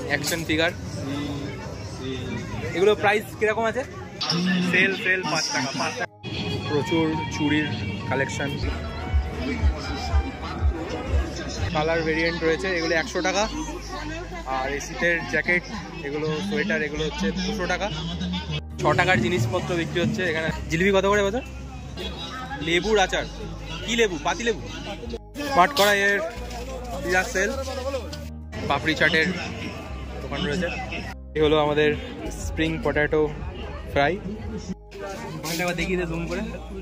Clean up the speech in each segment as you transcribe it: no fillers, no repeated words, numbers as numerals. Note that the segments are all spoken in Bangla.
Action figure. এগুলো প্রাইস কিরকম আছে? সেল 5 টাকা। প্রচুর চুড়ির কালেকশন, কালার ভেরিয়েন্ট রয়েছে। এগুলো 100 টাকা। আর এই শীতের জ্যাকেট, এগুলো সোয়েটার, এগুলো হচ্ছে 200 টাকা। 6 টাকার জিনিসপত্র বিক্রি হচ্ছে এখানে। জিলিপি কত করে বছর? লেবুর আচার, কি লেবু? পাতি লেবু। পাট করা এর সেল। পাপড়ি চাটের দোকান রয়েছে। এই হলো আমাদের স্প্রিং পটেটো ফ্রাই। দেখিয়ে জুম করে।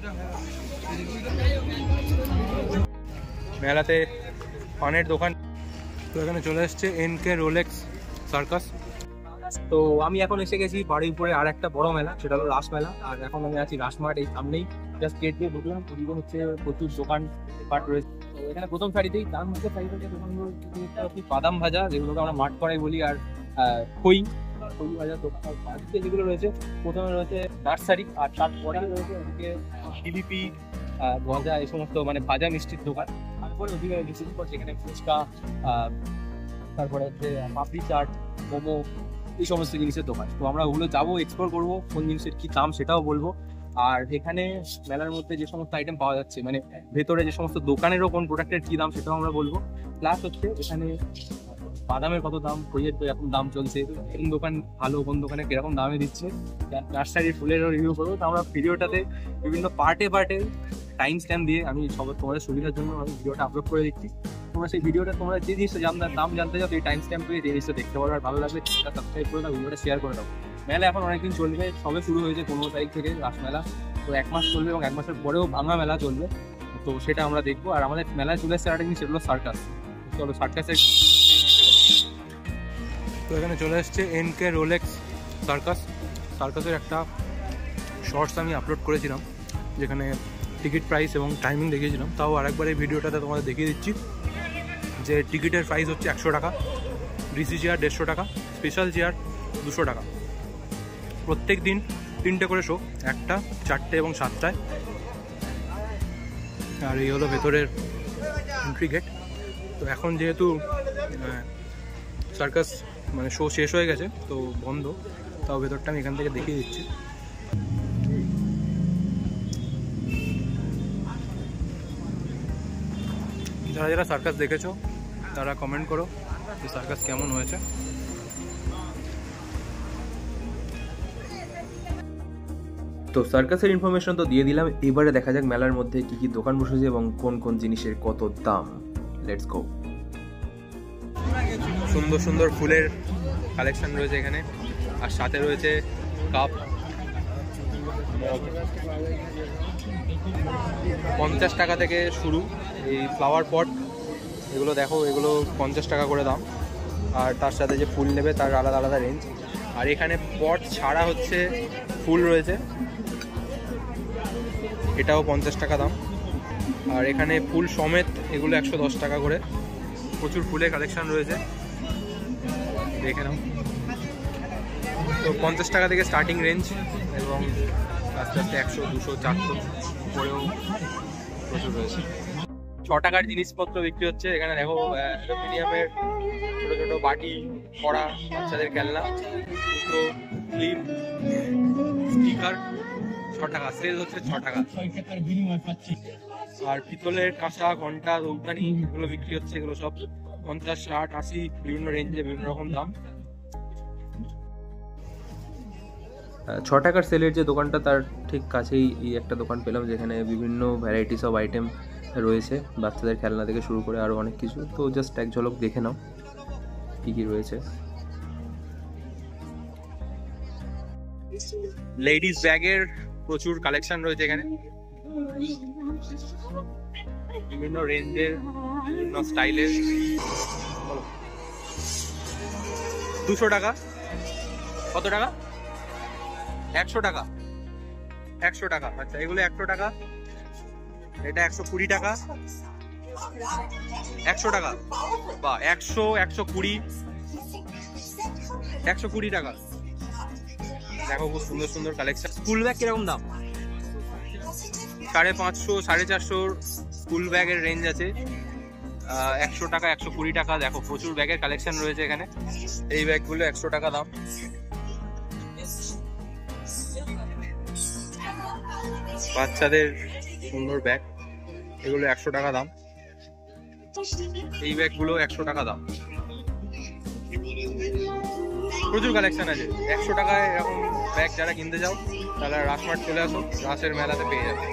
মেলাতে পানের দোকান। তো এখানে চলে এসছে এনকে রোলেক্স সার্কাস। তো আমি এখন এসে গেছি বাড়ির উপরে আর একটা বড় মেলা, সেটা হলো রাস মেলা। আর এখন আমি আছি রাসমার্ট, এই সামনেই জাস্ট গেট দিয়ে ঢুকলাম। হচ্ছে প্রচুর দোকান পাট রয়েছে। তো এখানে প্রথম সারিতেই তার মধ্যে সারিতে দোকানগুলো বাদাম ভাজা, যেগুলোকে আমরা মাঠ করাই বলি, আর খই ভাজা দোকান যেগুলো রয়েছে। প্রথমে রয়েছে নার্সারি, আর তারপরে রয়েছে ওদিকে জিলিপি, গজা, এই সমস্ত মানে ভাজা মিষ্টির দোকান। তারপরে ওদিকে যেখানে ফুচকা, তারপরে হচ্ছে পাপড়ি চাট, মোমো, এই সমস্ত জিনিসের দোকান। তো আমরা ওগুলো যাবো, এক্সপ্লোর করবো, কোন জিনিসের কি দাম সেটাও বলবো। আর এখানে মেলার মধ্যে যে সমস্ত আইটেম পাওয়া যাচ্ছে, মানে ভেতরে যে সমস্ত দোকানেরও কোন প্রোডাক্টের কি দাম সেটাও আমরা বলবো। প্লাস হচ্ছে এখানে বাদামের কত দাম, খইয়ের তো এখন দাম চলছে, কোন দোকান ভালো, কোন দোকানে কিরকম দামে দিচ্ছে, নার্সারির ফুলেরও রিভিউ করবো। তো আমরা ভিডিওটাতে বিভিন্ন পার্টে টাইম স্ট্যাম্প দিয়ে আমি তোমাদের সুবিধার জন্য আমি ভিডিওটা আপলোড করে দিচ্ছি। তোমরা সেই ভিডিওটা তোমরা যে জিনিসটা দাম জানতে চাও, এই টাইম স্ট্যাম্প দিয়ে জিনিসটা দেখতে পারো। আর ভালো লাগলে সাবস্ক্রাইব করে দাও, ভিডিওটা শেয়ার করে দাও। মেলা এখন অনেকদিন চলবে, সবে শুরু হয়েছে 15 তারিখ থেকে রাস মেলা। তো 1 মাস চলবে, এবং 1 মাসের পরেও ভাঙা মেলা চলবে। তো সেটা আমরা দেখবো। আর আমাদের মেলায় চলে এসছে একটা জিনিস, সেগুলো সার্কাস। চলো সার্কাসের। তো এখানে চলে এসছে এনকে রোলেক্স সার্কাসের একটা শর্টস আমি আপলোড করেছিলাম, যেখানে টিকিট প্রাইস এবং টাইমিং দেখিয়েছিলাম। তাও আরেকবার এই ভিডিওটাতে তোমাদের দেখিয়ে দিচ্ছি যে টিকিটের প্রাইস হচ্ছে 100 টাকা, ডিসি চেয়ার 150 টাকা, স্পেশাল চেয়ার 200 টাকা। প্রত্যেক দিন 3টে করে শো, 1টা, 4টে এবং 7টায়। আর এই হলো ভেতরের এন্ট্রি গেট। তো এখন যেহেতু সার্কাস মানে শো শেষ হয়ে গেছে, তো বন্ধ, তাও ভেতরটা আমি এখান থেকে দেখিয়ে দিচ্ছি। যারা যারা সার্কাস দেখেছো তারা কমেন্ট করো যে সার্কাস কেমন হয়েছে। তো সার্কাসের ইনফরমেশন তো দিয়ে দিলাম, এবারে দেখা যাক মেলার মধ্যে কি কি দোকান বসেছে এবং কোন কোন জিনিসের কত দাম। Let's go. সুন্দর সুন্দর ফুলের কালেকশন রয়েছে এখানে, আর সাথে রয়েছে কাপ। 50 টাকা থেকে শুরু এই ফ্লাওয়ার পট, এগুলো দেখো, এগুলো 50 টাকা করে দাম। আর তার সাথে যে ফুল নেবে তার আলাদা আলাদা রেঞ্জ। আর এখানে পট ছাড়া হচ্ছে ফুল রয়েছে, এটাও 50 টাকা দাম। আর এখানে ফুল সমেত এগুলো 110 টাকা করে। প্রচুর ফুলের কালেকশন রয়েছে, দেখে নাও। তো 50 টাকা থেকে স্টার্টিং রেঞ্জ, এবং আস্তে আস্তে 100, 200, 400 উপরেও প্রচুর রয়েছে। 6 টাকার জিনিসপত্র বিক্রি হচ্ছে এখানে। দেখো অ্যালুমিনিয়ামের ছোট ছোট বাটি, কড়া, বাচ্চাদের খেলনা, তো ক্লিপ, স্টিকার 6 টাকা। সেল হচ্ছে 6 টাকা। আর পিতলের কাঁসা, ঘন্টা, ধূপদানি, এগুলো বিক্রি হচ্ছে। এগুলো সব 50, 60, 80 বিভিন্ন রেঞ্জে বিভিন্ন রকম দাম। 6 টাকার সেলের যে দোকানটা, তার ঠিক কাছেই এই একটা দোকান পেলাম, যেখানে বিভিন্ন ভ্যারাইটিস অফ আইটেম রয়েছে, বাচ্চাদের খেলনা থেকে শুরু করে আরও অনেক কিছু। তো জাস্ট এক ঝলক দেখে নাও কী কী রয়েছে। লেডিস ব্যাগের প্রচুর কালেকশন রয়েছে এখানে, বিভিন্ন রেঞ্জের, বিভিন্ন স্টাইলের। 200 টাকা। কত টাকা? 100 টাকা। 100 টাকা। আচ্ছা, এগুলো 100 টাকা। এটা 120 টাকা। 100 টাকা বা 100, 120, 120 টাকা। দেখো খুব সুন্দর সুন্দর কালেকশন। স্কুল ব্যাগ কিরকম দাম? 550, 450 স্কুল ব্যাগের রেঞ্জ আছে। 100 টাকা, 120 টাকা। দেখো প্রচুর ব্যাগের কালেকশন রয়েছে এখানে। এই ব্যাগগুলো 100 টাকা দাম। বাচ্চাদের সুন্দর ব্যাগ, এগুলো 100 টাকা দাম। এই ব্যাগগুলো 100 টাকা দাম। প্রচুর কালেকশন আছে। 100 টাকায় এরকম ব্যাগ যারা কিনতে যাও তাহলে রাসমার্ট চলে আসো, রাসের মেলাতে পেয়ে যাবে।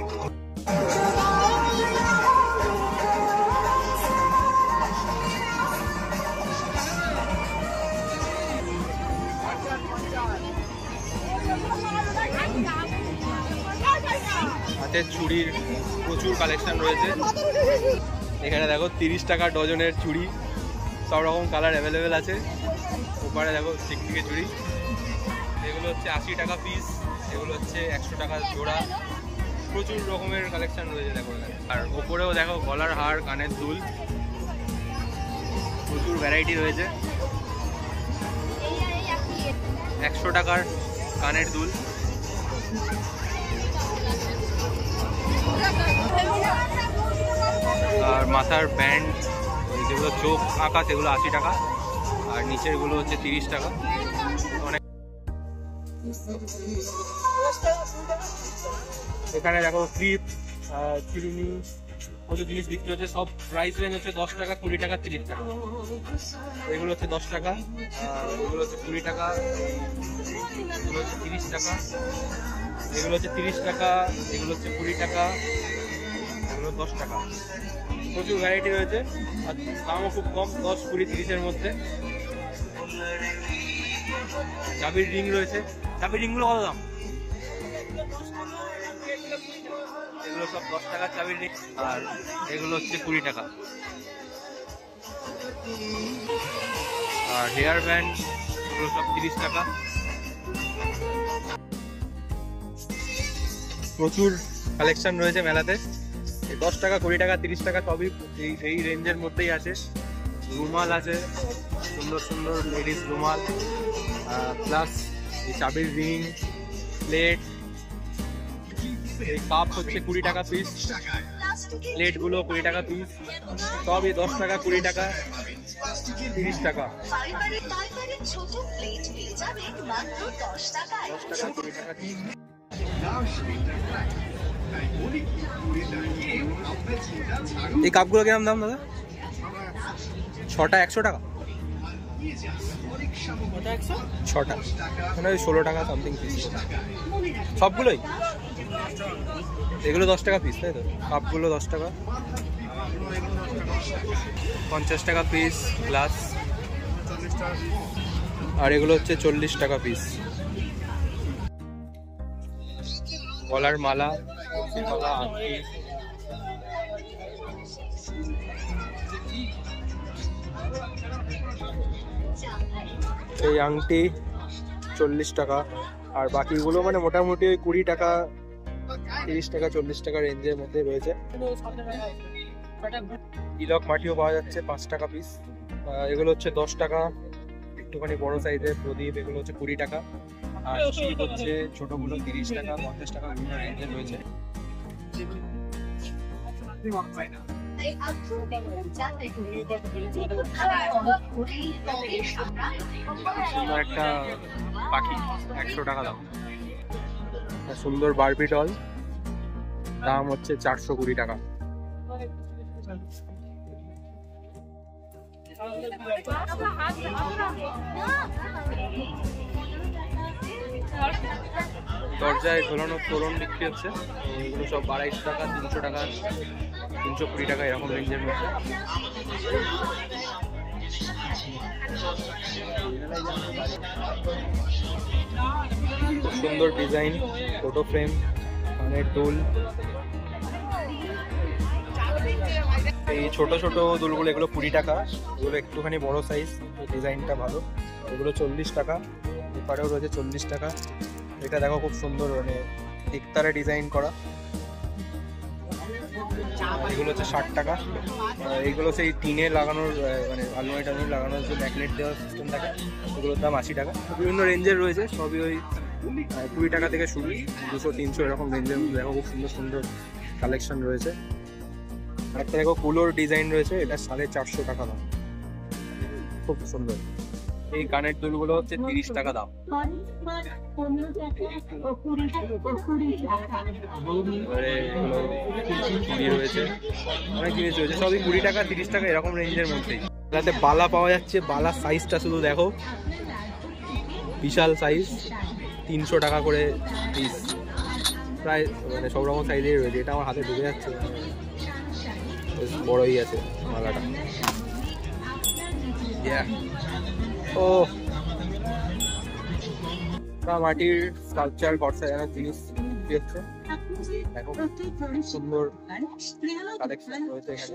হাতের চুড়ির প্রচুর কালেকশন রয়েছে এখানে। দেখো 30 টাকা ডজনের চুড়ি, সব রকম কালার অ্যাভেলেবেল আছে। ওপারে দেখো চিকচিকে চুড়ি, এগুলো হচ্ছে 80 টাকা পিস, এগুলো হচ্ছে 100 টাকা জোড়া। প্রচুর রকমের কালেকশন রয়েছে দেখো এখানে। আর ওপরেও দেখো গলার হার, কানের দুল, প্রচুর ভ্যারাইটি রয়েছে। 100 টাকার কানের দুল, আর মাথার ব্যান্ড, যেগুলো চোখ আঁকা সেগুলো 80 টাকা, আর নিচের গুলো হচ্ছে 30 টাকা। অনেক এখানে দেখো ক্লিপ, চিরুনি, প্রচুর জিনিস বিক্রি হচ্ছে। সব প্রাইস রেঞ্জ হচ্ছে 10 টাকা, 20 টাকা, 30 টাকা। এগুলো হচ্ছে 10 টাকা, এগুলো হচ্ছে 20 টাকা, এগুলো হচ্ছে 30 টাকা, এগুলো হচ্ছে 30 টাকা, এগুলো হচ্ছে 20 টাকা, এগুলো 10 টাকা। প্রচুর ভ্যারাইটি রয়েছে আর দামও খুব কম, 10, 20, 30-এর মধ্যে। চাবির রিং রয়েছে। চাবির রিংগুলো কত দাম? এগুলো সব 10 টাকা চাবির রিং, আর এগুলো হচ্ছে 20 টাকা। আর হেয়ার ব্যান্ড, এগুলো সব 30 টাকা। প্রচুর কালেকশন রয়েছে মেলাতে। 10 টাকা, 20 টাকা, 30 টাকা সবই এই রেঞ্জের মধ্যেই আছে। রুমাল আছে, সুন্দর সুন্দর লেডিস রুমাল, প্লাস এই চাবির রিং, প্লেট। এই কাপ হচ্ছে 20 টাকা পিস, প্লেটগুলো 20 টাকা পিস। সবই 10 টাকা, 20 টাকা, 30 টাকা। 10 টাকা, 20 টাকা। এই কাপগুলো কিরকম দাম দাদা? 6টা 100 টাকা, 6টা মানে 16 টাকা সামথিং পিস সবগুলোই। এগুলো 10 টাকা পিস, তাই তো? কাপগুলো 10 টাকা, 50 টাকা পিস গ্লাস, আর এগুলো হচ্ছে 40 টাকা পিস। গলার মালা, আংটি, এই আংটি 40 টাকা, আর বাকিগুলো মানে মোটামুটি ওই 20 টাকা, 30 টাকা, 40 টাকা রেঞ্জের মধ্যে রয়েছে। তিলক মাটিও পাওয়া যাচ্ছে 5 টাকা পিস। এগুলো হচ্ছে 10 টাকা, একটুখানি বড় সাইজের প্রদীপ, এগুলো হচ্ছে 20 টাকা। আর শিব হচ্ছে ছোটগুলো 30 টাকা, 50 টাকা বিভিন্ন রেঞ্জের রয়েছে। একটা পাখি 100 টাকা দাম। সুন্দর বারবি ডল, দাম হচ্ছে 420 টাকা। দরজায় ঝোলানো তোরণ বিক্রি হচ্ছে, এগুলো সব 250 টাকা, 300 টাকা, 320 টাকা এরকম রেঞ্জের মধ্যে। খুব সুন্দর ডিজাইন, ফটো ফ্রেম, কানের দুল। এই ছোট ছোট দুলগুলো, এগুলো 20 টাকা, এগুলো একটুখানি বড় সাইজ, ডিজাইনটা ভালো। এগুলো 40 টাকা, এপারেও রয়েছে 40 টাকা। এটা দেখো খুব সুন্দর, মানে একতারে ডিজাইন করা। এগুলো হচ্ছে 60 টাকা। এইগুলো সেই টিনে লাগানোর, মানে আলমারি টালমারি লাগানোর যে ম্যাগনেট দেওয়ার সিস্টেম থাকে, এগুলোর দাম 80 টাকা। বিভিন্ন রেঞ্জের রয়েছে, সবই ওই 20 টাকা থেকে শুরু, 200, 300 এরকম রেঞ্জের। দেখো খুব সুন্দর সুন্দর কালেকশন রয়েছে। একটা দেখো কুলোর ডিজাইন রয়েছে, এটা 450 টাকা দাম, খুব সুন্দর। এই কানের দুলগুলো হচ্ছে 30 টাকা দাম। রয়েছে অনেক জিনিস রয়েছে, সবই 20 টাকা 30 টাকা এরকম রেঞ্জের মধ্যেই। তাতে বালা পাওয়া যাচ্ছে, বালার সাইজটা শুধু দেখো, বিশাল সাইজ, 300 টাকা করে পিস, প্রায় মানে সব রকম সাইজেই রয়েছে। এটা আমার হাতে ঢুকে যাচ্ছে, বেশ বড়ই আছে মালাটা। ও মাটির স্কাল্পচার ঘর সাজানোর জিনিস হচ্ছে, দেখো সুন্দর কালেকশন রয়েছে এখানে।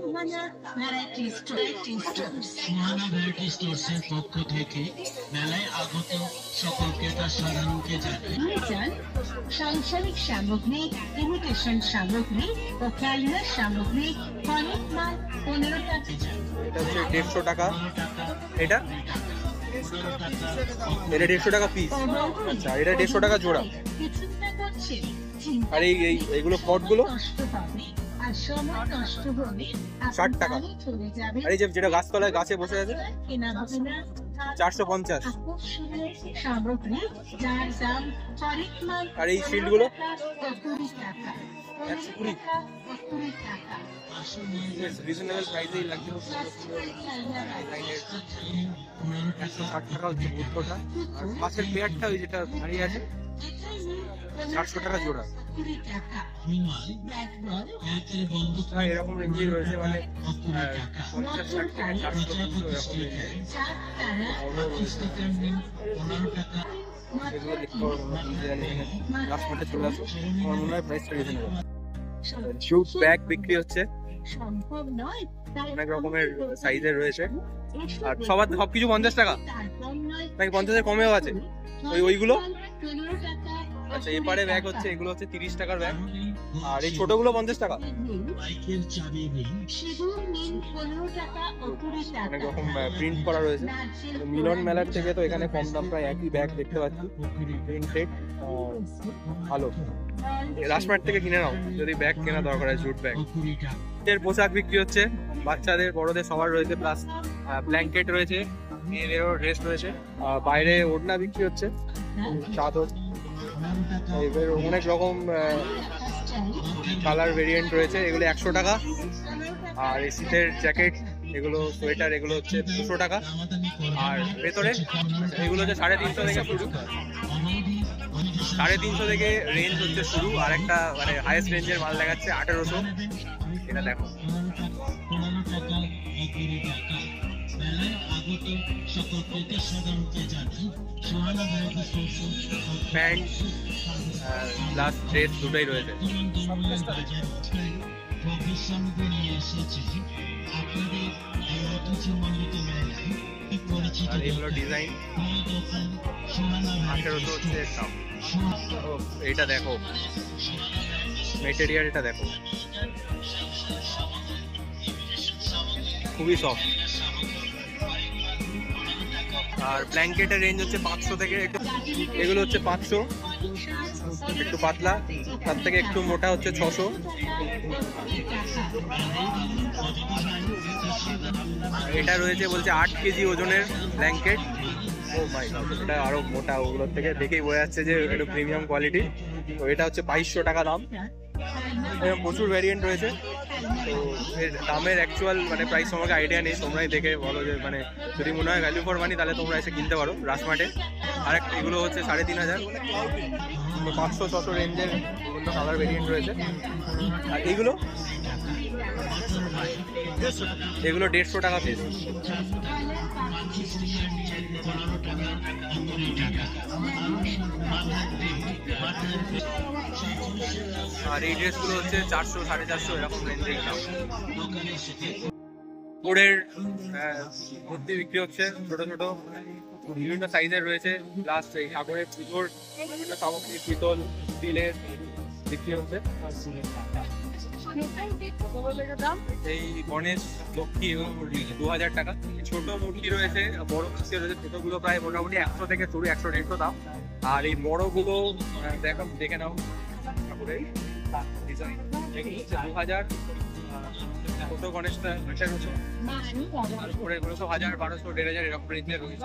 পক্ষ থেকে মেলায় আগত সকল ক্রেতা সাধারণকে জানাই সাংসারিক সামগ্রী, ইমিটেশন সামগ্রী ও খেলনার সামগ্রী অনেক মাল 15 টাকা। এটা হচ্ছে 150 টাকা, এটা 150 টাকা পিস। আচ্ছা, এটা 150 টাকা জোড়া। আর এইগুলো পটগুলো 60 টাকা। আর এই যেটা গাছতলায় গাছে বসে আছে 450। আর এই শিল্ড গুলো 120। রিজনেবল প্রাইসেই লাগছে, 160 টাকা হচ্ছে বুটকোটা। আর পাশের পেয়ারটা ওই যেটা দাঁড়িয়ে আছে 400 টাকা জোড়া। এরকম রেঞ্জে রয়েছে, মানে 50-60 টাকা 400 এরকম। এগুলো দেখতে পারবো লাস্ট মাঠে চলে আসো, আমার মনে হয় প্রাইসটা রিজনেবল। জুট ব্যাগ বিক্রি হচ্ছে, অনেক রকমের সাইজের রয়েছে। আর সবকিছু 50 টাকা নাকি 50-এর কমেও আছে ওইগুলো? আচ্ছা, এপারে ব্যাগ হচ্ছে, এগুলো হচ্ছে 30 টাকার ব্যাগ। আর এই ছোটগুলো 50 টাকা। অনেক রকম প্রিন্ট করা রয়েছে। মিলন মেলার থেকে তো এখানে কম দাম, প্রায় একই ব্যাগ দেখতে পাচ্ছি, প্রিন্টেড, ভালো। রাজমার্ট থেকে কিনে নাও যদি ব্যাগ কেনা দরকার হয়, জুট ব্যাগ। এর পোশাক বিক্রি হচ্ছে, বাচ্চাদের বড়দের সবার রয়েছে, প্লাস ব্ল্যাঙ্কেট রয়েছে, মেয়েদেরও ড্রেস রয়েছে। বাইরে ওড়না বিক্রি হচ্ছে, চাদর, অনেক রকম কালার ভেরিয়েন্ট রয়েছে। এগুলো 100 টাকা। আর এই শীতের জ্যাকেট, এগুলো সোয়েটার, এগুলো হচ্ছে 200 টাকা। আর ভেতরে এগুলো হচ্ছে 350 থেকে শুরু, 350 থেকে রেঞ্জ হচ্ছে শুরু। আর একটা মানে হাইয়েস্ট রেঞ্জের মাল দেখাচ্ছে 1800। এটা দেখো, প্যান্ট প্লাস ড্রেস দুটোই রয়েছে। আর এগুলো ডিজাইন 1800 হচ্ছে দাম। এটা দেখো মেটেরিয়াল, এটা দেখো খুবই সফট। আর ব্ল্যাঙ্কেটের রেঞ্জ হচ্ছে 500 থেকে, এগুলো হচ্ছে 500, একটু পাতলা, তার থেকে একটু মোটা হচ্ছে 600। এটা রয়েছে বলছে 8 কেজি ওজনের ব্ল্যাঙ্কেট। ও মাই গড, এটা আরো মোটা, ওগুলোর থেকে দেখেই বোঝা যাচ্ছে যে একটু প্রিমিয়াম কোয়ালিটি। তো এটা হচ্ছে 2200 টাকা দাম। প্রচুর ভ্যারিয়েন্ট রয়েছে, তো এর দামের অ্যাকচুয়াল মানে প্রাইস আমাকে আইডিয়া নেই, তোমরাই দেখে বলো যে মানে যদি মনে হয় ভ্যালু ফর মানি তাহলে তোমরা এসে কিনতে পারো রাজমার্টে। আর এগুলো হচ্ছে 3500, 500-600 রেঞ্জের বিভিন্ন কালার ভেরিয়েন্ট রয়েছে। আর এগুলো 150 টাকা পিস। আর এই ড্রেসগুলো হচ্ছে 400-450 এরকম রেঞ্জের দাম। বোর্ডের ভর্তি বিক্রি হচ্ছে, ছোট ছোট বিভিন্ন সাইজের রয়েছে। প্লাস এই ঠাকুরের পুজোর বিভিন্ন সামগ্রী, পিতল, স্টিলের বিক্রি হচ্ছে। এই গণেশ, লক্ষ্মী 2000 টাকা। ছোট মূর্তি রয়েছে, বড় মূর্তি রয়েছে। ছোটগুলো প্রায় মোটামুটি 100 থেকে শুরু, 100-150 দাম। আর এই বড়গুলো দেখে নাও, ঠাকুরের ডিজাইন 2000। ছোটো গণেশটা এটা রয়েছে, আর উপরে এগুলো তো 1000, 1200, 1500 এরকম রেঞ্জে রয়েছে।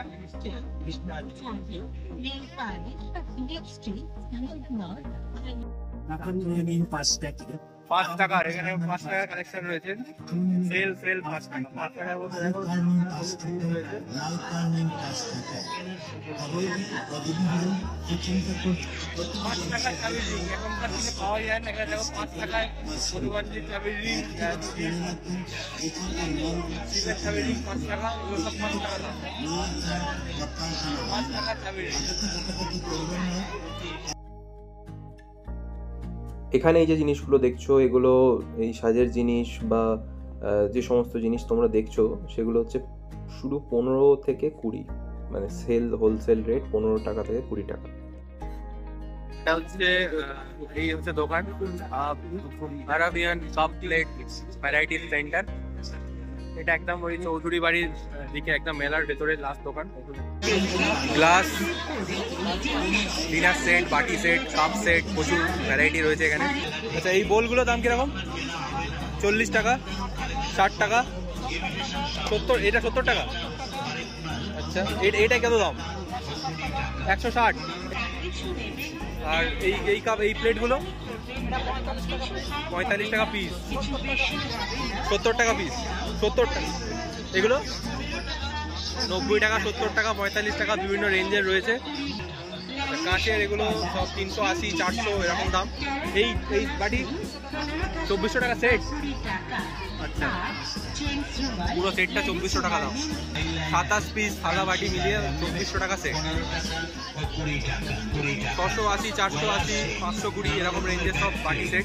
পাঁচ টাকার এখানে 5 টাকা কালেকশন রয়েছে, সেল 5 টাকা, 5 টাকার মধ্যে দেখো রয়েছে। 5 টাকার চাবি রিং এখনকার দিনে পাওয়া যায় না, এখানে দেখো 5 টাকায় হনুমানজি চাবি রিং, শিবের চাবি রিং 5 টাকা, এগুলো সব 5 টাকা দাম, 5 টাকার চাবি রিং। এখানে এই যে জিনিসগুলো দেখছো, এগুলো এই সাজের জিনিস বা যে সমস্ত জিনিস তোমরা দেখছো সেগুলো হচ্ছে শুধু 15 থেকে 20, মানে হোলসেল রেট 15 টাকা থেকে 20 টাকা। এটা হচ্ছে এই হচ্ছে দোকান Arabian cup plate variety centre. এটা একদম ওই চৌধুরী বাড়ির দিকে একদম মেলার ভেতরে লাস্ট দোকান। গ্লাস, ডিনার সেট, বাটি সেট, কাপ সেট, প্রচুর ভ্যারাইটি রয়েছে এখানে। আচ্ছা, এই বোলগুলোর দাম কিরকম? 40 টাকা, 60 টাকা, 70, এটা 70 টাকা। আচ্ছা, এটা কত দাম? 160। আর এই কাপ, এই প্লেটগুলো 45 টাকা পিস, 70 টাকা পিস, 70 টাকা। এগুলো 90 টাকা, 70 টাকা, 45 টাকা, বিভিন্ন রেঞ্জের রয়েছে। কাঁচের এগুলো সব 380, 400 এরকম দাম। এই বাটি 2400 টাকা সেট। আচ্ছা, পুরো সেটটা 2400 টাকা দাম। 27 পিস থালা বাটি মিলিয়ে 2400 টাকা সেট। 680, 480, 520 এরকম রেঞ্জের সব বাটি সেট।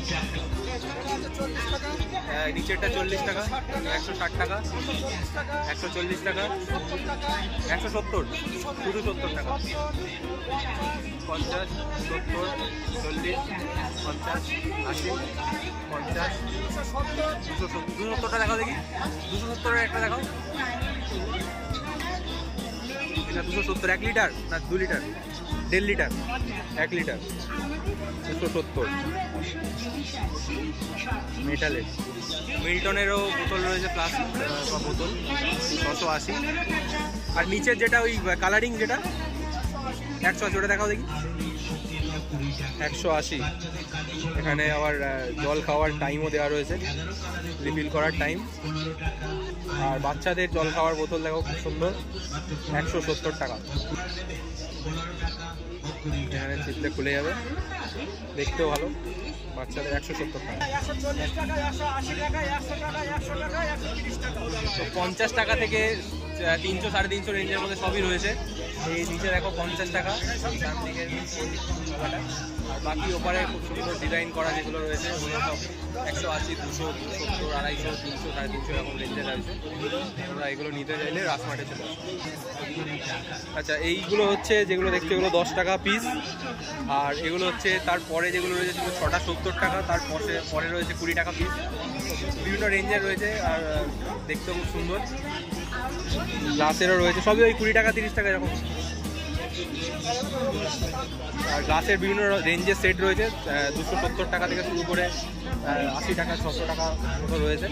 নিচেরটা 40 টাকা, 160 টাকা, 140 টাকা, 170, শুধু 70 টাকা। 50, 70, 40, 50, 80, 50, 270টা দেখাও দেখি, 270 একটা দেখাও। এটা 270, 1 লিটার না 2 লিটার? 1.5 litre, 1 litre, 270। মেটালের মিল্টনেরও বোতল রয়েছে, প্লাস্টিক বোতল, 680। আর নিচের যেটা ওই কালারিং যেটা 180, ওটা দেখাও দেখি, 180। এখানে আবার জল খাওয়ার টাইমও দেওয়া রয়েছে, রিফিল করার টাইম। আর বাচ্চাদের জল খাওয়ার বোতল দেখো খুব সুন্দর, 170 টাকা। এখানে চিপলে খুলে যাবে, দেখতেও ভালো। বাচ্চাদের 170 টাকা। 50 টাকা থেকে 300, 350 রেঞ্জের মধ্যে সবই রয়েছে। এই নিচে দেখো 50 টাকা, আর বাকি ওপারে খুব সুন্দর ডিজাইন করা যেগুলো রয়েছে ওগুলো সব 180, 200, 270, 250, 300, 350 এরকম রেঞ্জে রয়েছে। তোমরা এগুলো নিতে চাইলে রাজমার্টে চলে আসো। আচ্ছা, এইগুলো হচ্ছে যেগুলো দেখছো এগুলো 10 টাকা পিস। আর এগুলো হচ্ছে তারপরে যেগুলো রয়েছে সেগুলো 6টা 70 টাকা, পরে রয়েছে 20 টাকা পিস। বিভিন্ন রেঞ্জের রয়েছে আর দেখতেও খুব সুন্দর। গ্লাসেরও রয়েছে, সবই ওই 20 টাকা, 30 টাকা এরকম। আর গ্লাসের বিভিন্ন রেঞ্জের সেট রয়েছে, 270 টাকা থেকে শুরু করে 80 টাকা, 600 টাকা মতো রয়েছে।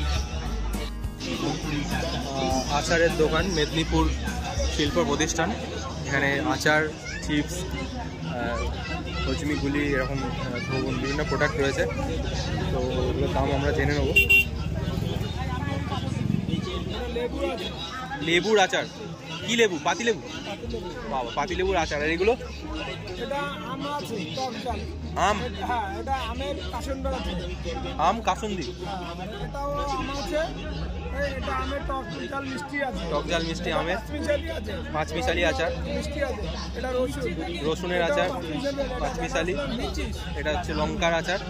আচারের দোকান, মেদিনীপুর শিল্প প্রতিষ্ঠান। এখানে আচার, চিপস, হজমিগুলি এরকম বিভিন্ন প্রোডাক্ট রয়েছে। তো ওগুলোর দাম আমরা জেনে নেব। লেবুর আচার, কি লেবু? পাতি লেবু? বাবা, পাতি লেবুর আচার। আর এগুলো আম, আম কাসুন্দি, টক ঝাল মিষ্টি আমের, পাঁচমিশালি আচার, রসুনের আচার, পাঁচমিশালি। এটা হচ্ছে লঙ্কার আচার,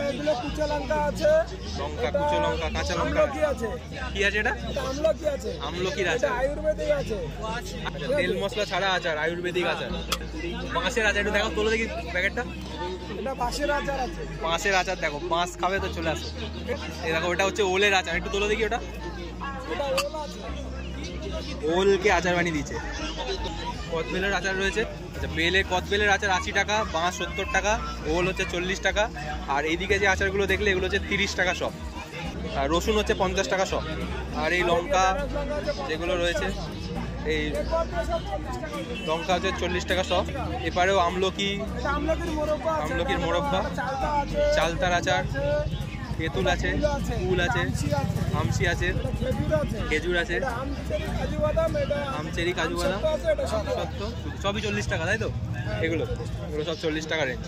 লঙ্কা, কুচো লঙ্কা, কাঁচা লঙ্কা। কি আছে এটা? আমলকির আচার। তেল মশলা ছাড়া আচার, আয়ুর্বেদিক আচার। বাঁশের আচার, একটু দেখো, তোলো দেখি প্যাকেটটা। বাঁশের আচার দেখো, বাঁশ খাবে তো চলে আসো। এই দেখো, ওটা হচ্ছে ওলের আচার, একটু তোলো দেখি ওটা। ওলকে আচার বানিয়ে দিয়েছে। কদবেলের আচার রয়েছে। আচ্ছা, কদবেলের আচার 80 টাকা, বাঁশ 70 টাকা, ওল হচ্ছে 40 টাকা। আর এইদিকে যে আচারগুলো দেখলে এগুলো হচ্ছে 30 টাকা সব। আর রসুন হচ্ছে 50 টাকা শ। আর এই লঙ্কা যেগুলো রয়েছে, এই লঙ্কা হচ্ছে 40 টাকা শ। এপারেও আমলকির মোরব্বা, চালতার আচার, তেঁতুল আছে, কুল আছে, আমসি আছে, খেজুর আছে, আমচেরি, কাজু বাদাম, সবই 40 টাকা, তাই তো? এগুলো সব 40 টাকা range.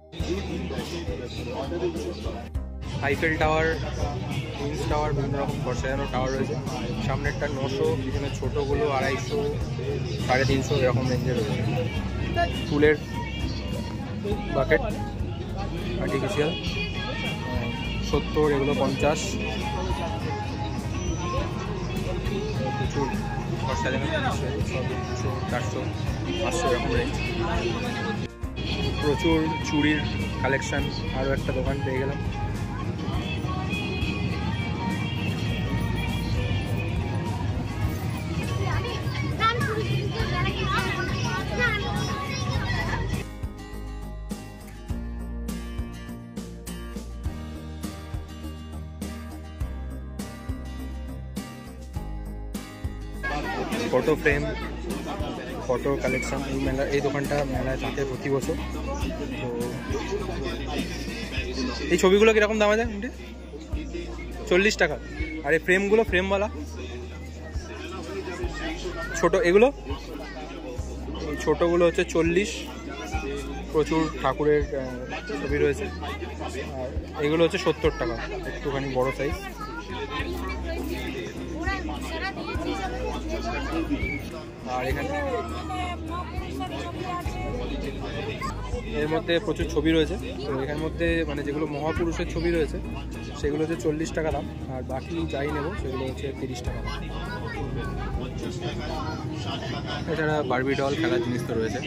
Eiffel tower, Queens tower, বিভিন্ন রকম ঘর সাজানো টাওয়ার রয়েছে। সামনেরটা 900, পিছনে ছোটোগুলো 250, 350 এরকম রেঞ্জে রয়েছে। ফুলের বাকেট আর্টিফিশিয়াল 70, এগুলো 50। প্রচুর ঘর সাজানো 200, 400, 500 এরকম রেঞ্জ। প্রচুর চুড়ির কালেকশান। আরও একটা দোকান পেয়ে গেলাম। ফটো ফ্রেম, ফটো কালেকশন, এই দোকানটা মেলায় থাকে প্রতি বছর। তো এই ছবিগুলো কীরকম দাম আছে? 40 টাকা। আর এই ফ্রেমগুলো, ফ্রেমওয়ালা ছোটো, এগুলো এই ছোটোগুলো হচ্ছে 40। প্রচুর ঠাকুরের ছবি রয়েছে। আর এগুলো হচ্ছে 70 টাকা, একটুখানি বড় সাইজ। আর এখানে এর মধ্যে প্রচুর ছবি রয়েছে। তো এখানের মধ্যে মানে যেগুলো মহাপুরুষের ছবি রয়েছে সেগুলো হচ্ছে 40 টাকা দাম। আর বাকি যাই নেব সেগুলো হচ্ছে 30 টাকা দাম। এছাড়া বারবি ডল, খেলার জিনিস তো রয়েছে।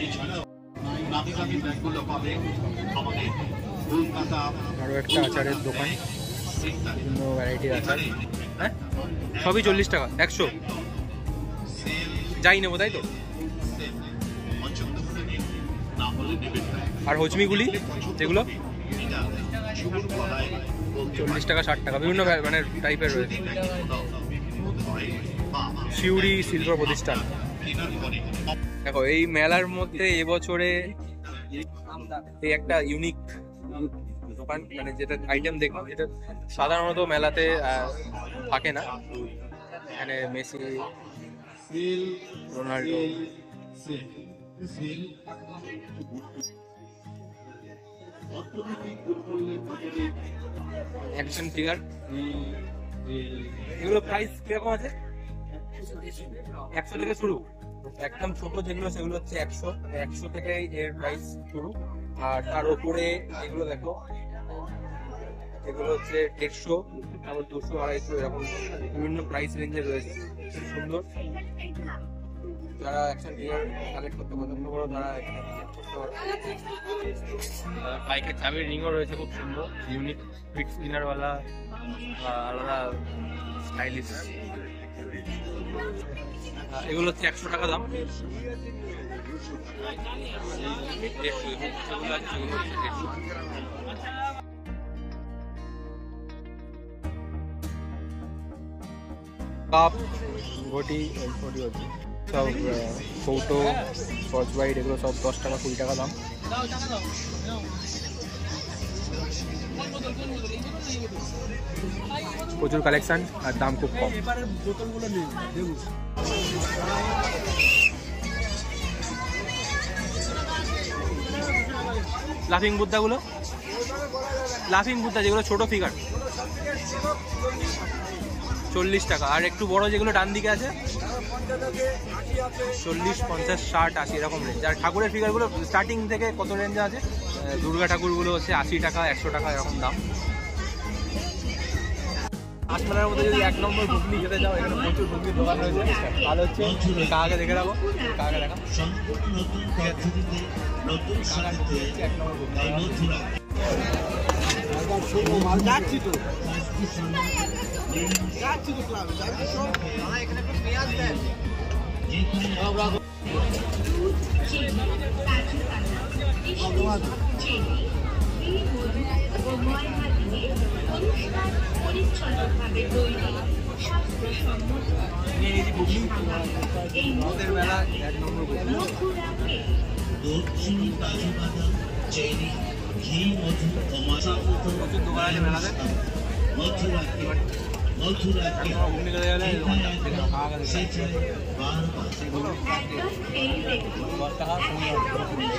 আরও একটা আচারের দোকান, বিভিন্ন ভ্যারাইটির আচার। হ্যাঁ, সবই 40 টাকা, 100 যাই নেবো, তাই তো? আর হজমিগুলি যেগুলো 40 টাকা, 60 টাকা, বিভিন্ন মানে টাইপের রয়েছে। শিউরি শিল্প প্রতিষ্ঠান। দেখো এই মেলার মধ্যে এবছরে এই একটা ইউনিক দোকান, মানে যেটা আইটেম দেখলাম, যেটা সাধারণত মেলাতে থাকে না। এখানে মেসি, রোনাল্ডো, অ্যাকশন ফিগার। এগুলো প্রাইস কিরকম আছে? 100 থেকে শুরু। একদম ছোট যেগুলো সেগুলো হচ্ছে 100 থেকে এর প্রাইস শুরু। আর তার উপরে এগুলো দেখো, এগুলো হচ্ছে 150, তারপর 200, 250 এরকম বিভিন্ন প্রাইস রেঞ্জে রয়েছে। সুন্দর। যারা অ্যাকশন ফিগার কালেক্ট করতে পছন্দ করো তারা এখানে করতে পারো। বাইকের চাবির রিংও রয়েছে, খুব সুন্দর, ইউনিক, ফিট স্পিনারওয়ালা, আলাদা স্টাইলিশ। এগুলো হচ্ছে 100 টাকা দাম। 150 কাপ, ঘটি, সব কৌটো, স্কচ ব্রাইট, এগুলো সব 10 টাকা, 20 টাকা দাম। প্রচুর কালেকশন আর দাম খুব কম। লাফিং বুদ্ধাগুলো, লাফিং বুদ্ধা যেগুলো ছোট ফিগার 40 টাকা। আর একটু বড় যেগুলো ডান দিকে আছে 40, 50, 60, 80 এরকম রেঞ্জ। আর ঠাকুরের ফিগারগুলো স্টার্টিং থেকে কত রেঞ্জে আছে? দুর্গা ঠাকুরগুলো হচ্ছে 80 টাকা, 100 টাকা এরকম দাম। আটমালার মধ্যে যদি 1 নম্বর ঘুগনি খেতে যাও, এখানে প্রচুর ঘুগনির দোকান রয়েছে। ভালো হচ্ছে, কাকাকে দেখে রাখো, কাকাকে দেখা, 1 নম্বর ঘুগনি। যাচ্ছি তো ক্লাবে, এখানে একটু পেঁয়াজ দেন। ও ময়দা দিয়ে পরিষ্কার পরিচ্ছন্নভাবে তৈরি স্বাস্থ্যসম্মত এই মথুরা কেক। দুধ, চিনি, কাজু বাদাম, চেরি, ঘি, মধু ও প্রচুর দোকান আছে মেলাতে। মথুরা কেক, মথুরা কেক অগ্নি লেগে গেলে এই দোকানটা থেকে খাওয়া গেলে সেটাই বারবার একদম এই দেখুন 10 টাকা কমে যাবে।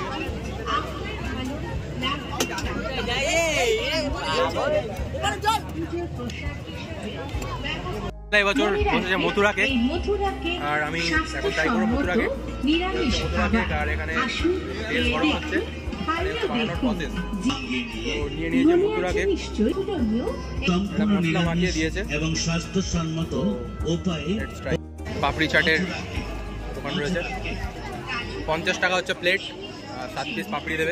এবছর বসেছে মথুরা কেক, আর আমি এখন ট্রাই করবো মথুরা কেক। মথুরা কেক আর এখানে বেশ গরম হচ্ছে বানানোর প্রসেস। তো নিয়ে নিয়েছে মথুরা কেক, এটা মশলা মাখিয়ে দিয়েছে এবং স্বাস্থ্যসম্মত উপায়ে পাপড়ি চাটের দোকান রয়েছে। 50 টাকা হচ্ছে প্লেট, আর 7 পিস পাপড়ি দেবে।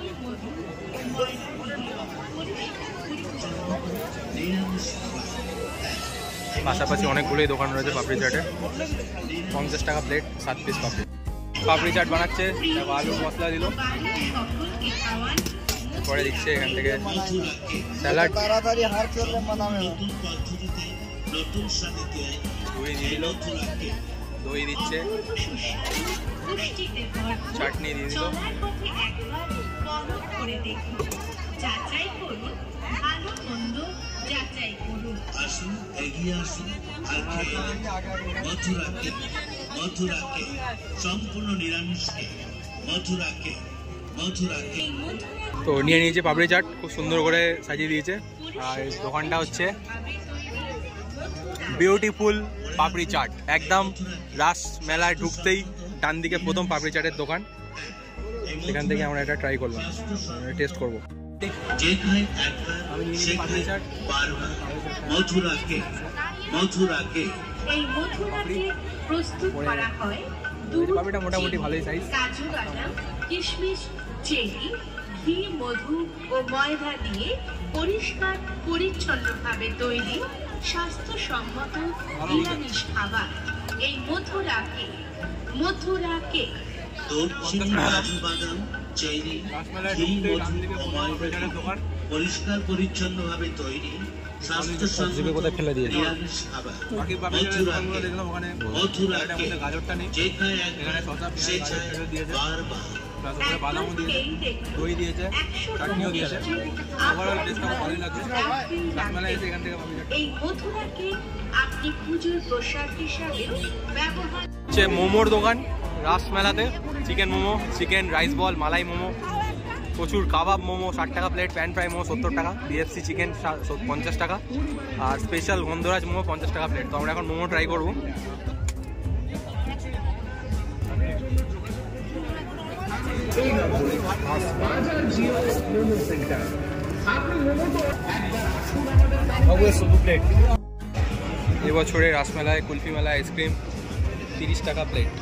পাশাপাশি অনেকগুলোই দোকান রয়েছে পাপড়ি চাটের। 50 টাকা প্লেট, 7 পিস পাপড়ি। পাপড়ি চাট বানাচ্ছে, আলু মশলা দিল, পরে দিচ্ছে এখান থেকে স্যালাড, দই দিয়ে দিল, দই দিচ্ছে, চাটনি দিয়ে দিল। আসুন, এগিয়ে আসুন আর খেয়ে মথুরা কেক। মথুরা কেক সম্পূর্ণ নিরামিষ cake. Mathura cake, Mathura cake. তো নিয়ে নিয়েছে পাপড়ি চাট, খুব সুন্দর করে সাজিয়ে দিয়েছে। আর দোকানটা হচ্ছে বিউটিফুল পাপড়ি চাট, একদম রাস মেলায় ঢুকতেই ডান দিকে প্রথম পাপড়ি চাটের দোকান। এখান থেকে আমরা এটা ট্রাই করলাম, টেস্ট করবো। যেখানে একবার সেখানে বারবার মথুরা কেক, মথুরা কেক। এই মথুরা কেক প্রস্তুত করা হয় দুধ, পাপড়িটা মোটামুটি ভালোই সাইজ, কাজু বাদাম, কিশমিশ, চেরি, ঘি, মধু ও ময়দা দিয়ে পরিষ্কার পরিচ্ছন্নভাবে তৈরি স্বাস্থ্যসম্মত নিরামিষ খাবার এই মথুরা কেক। মথুরা কেক দুধ, চিনি, কাজু বাদাম, চেরি, ঘি, মধু ও ময়দা দিয়ে পরিষ্কার পরিচ্ছন্নভাবে তৈরি স্বাস্থ্যসম্মত নিরামিষ খাবার মথুরা কেক। মথুরা কেক গাজরটা নেই, যেখানে এখানে শসা, পেঁয়াজ, গাজর দিয়েছে, বারবার বাদামও দিয়েছে, দই দিয়েছে, চাটনিও দিয়েছে। ওভারঅল টেস্টটা খুব ভালোই লাগছে। রাসমেলায় এসে এখান থেকে এই মথুরা কেক আপনি পুজোর প্রসাদ হিসাবেও ব্যবহার। হচ্ছে মোমোর দোকান রাসমেলাতে। Chicken momo, chicken rice ball, malai momo, প্রচুর কাবাব মোমো 60 টাকা প্লেট, প্যান ফ্রাই মোমো 70 টাকা, বিএফসি চিকেন 50 টাকা, আর স্পেশাল গন্ধরাজ মোমো 50 টাকা প্লেট। তো আমরা এখন মোমো ট্রাই করবো। এবছরে রাসমেলায়, কুলফি মেলায় আইসক্রিম 30 টাকা প্লেট।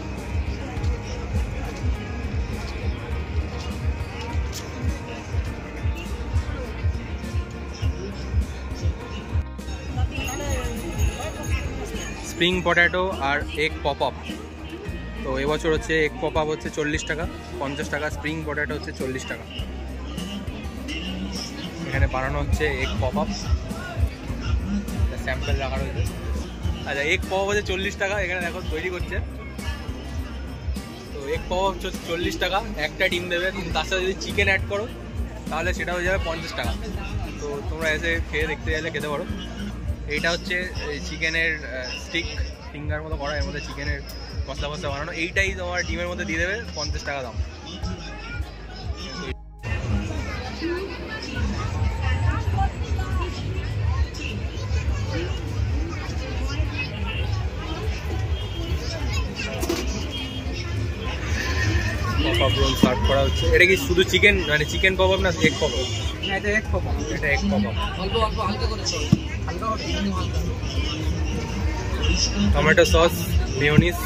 স্প্রিং পটেটো আর এগ পপ আপ। তো এবছর হচ্ছে এগ পপ আপ হচ্ছে 40 টাকা, 50 টাকা। স্প্রিং পটেটো হচ্ছে 40 টাকা। এখানে বানানো হচ্ছে এগ পপ আপ, স্যাম্পল রাখা রয়েছে। আচ্ছা, এগ পপ আপ হচ্ছে 40 টাকা, এখানে দেখো তৈরি করছে। তো এগ পপ আপ হচ্ছে 40 টাকা, একটা ডিম দেবে, কিন্তু তার সাথে যদি চিকেন অ্যাড করো তাহলে সেটা হয়ে যাবে 50 টাকা। তো তোমরা এসে খেয়ে দেখতে চাইলে খেতে পারো। এইটা হচ্ছে চিকেনের স্টিক, ফিঙ্গার মতো করা, এর মধ্যে চিকেনের মশলা মশলা বানানো। এইটাই তোমার ডিমের মধ্যে দিয়ে দেবে, 50 টাকা দাম। পপ রোল সার্ভ করা হচ্ছে। এটা কি শুধু চিকেন, মানে চিকেন পপ আপ না এগ পপ আপ? এটা এগ পপ আপ। এটা egg pop up, tomato sauce, mayonnaise,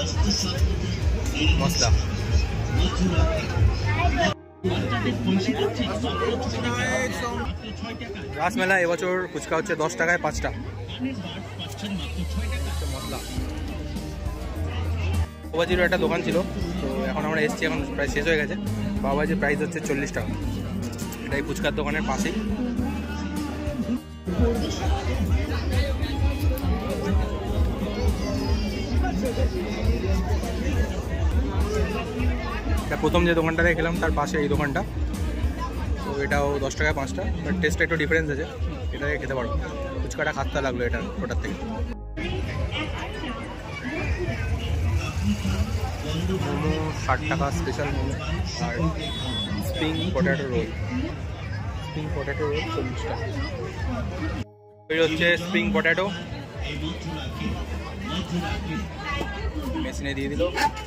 মশলা। রাসমেলা এবছর ফুচকা হচ্ছে 10 টাকায় 5টা মশলা। বাবাজিরও একটা দোকান ছিল, তো এখন আমরা এসেছি, এখন প্রায় শেষ হয়ে গেছে। বাবাজির প্রাইস হচ্ছে 40 টাকা। এই ফুচকার দোকানের পাশেই। প্রথম যে দোকানটাতে খেলাম তার পাশে এই দোকানটা, তো এটাও 10 টাকায় 5টা, বাট টেস্টটা একটু ডিফারেন্স আছে, এটাকে খেতে পারো। ফুচকাটা খাস্তা লাগলো এটা ওটার থেকে। মোমো 60 টাকা স্পেশাল মোমো, আর স্প্রিং পটেটো রোল 40 টাকা। এই হচ্ছে স্প্রিং পটেটো, মেশিনে দিয়ে দিল।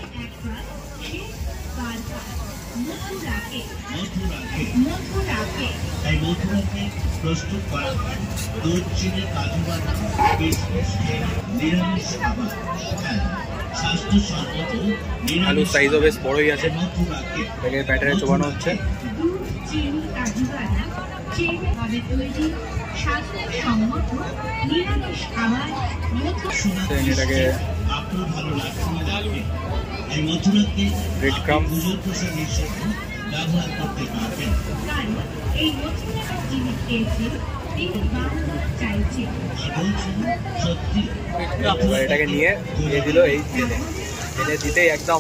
প্রস্তুত করা হয় দুধ, চিনি, কাজু বাদাম, কিশমিশ, নিরামিষ খাবার, স্বাস্থ্যসম্মত আলুর সাইজও বেশ বড়ই আছে, এটাকে ব্যাটারে চোবানো হচ্ছে। এটাকে ব্রেড ক্রাম্ব ব্যবহার করতে পারবেন। এটাকে নিয়ে দিয়ে দিল এই তেলে, তেলে দিতেই একদম